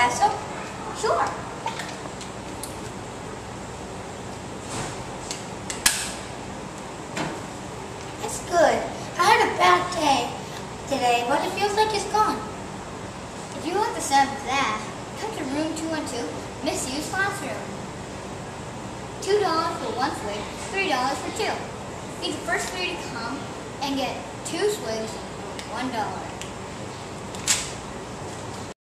have some? Sure. That's good. I had a bad day today, but it feels like it's gone. If you want the sound of that, come to room 212, misused classroom. $2 for one swig, $3 for two. Be the first three to come and get 2 swigs for $1.